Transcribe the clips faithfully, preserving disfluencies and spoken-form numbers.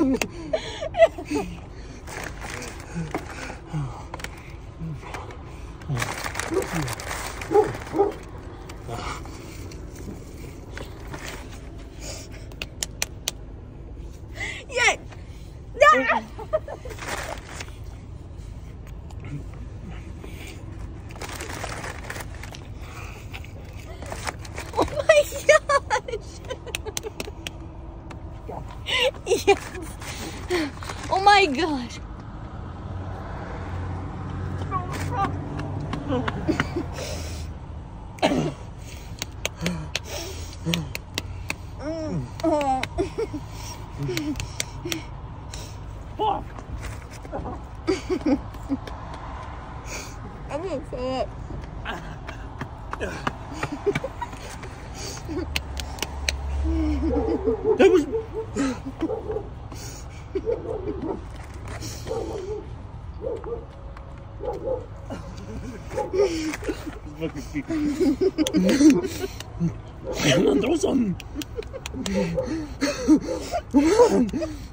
Yeah. No. Oh my gosh. Yes. Oh my gosh. Fuck. I'm gonna throw up. That was. Come on, throw some. Come on.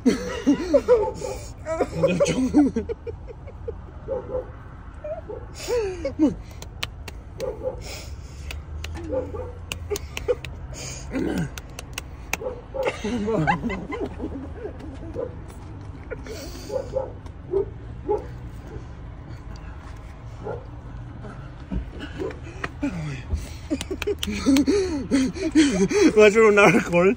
Vas a un alcohol.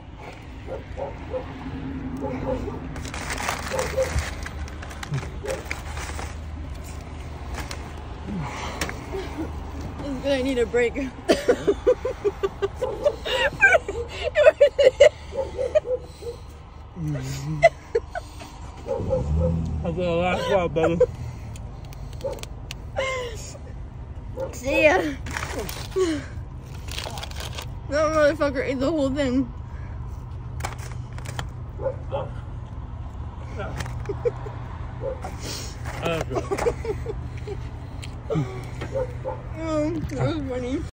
I'm gonna need a break. That's the last one, brother. See ya. That motherfucker ate the whole thing. Oh, Oh, that was funny.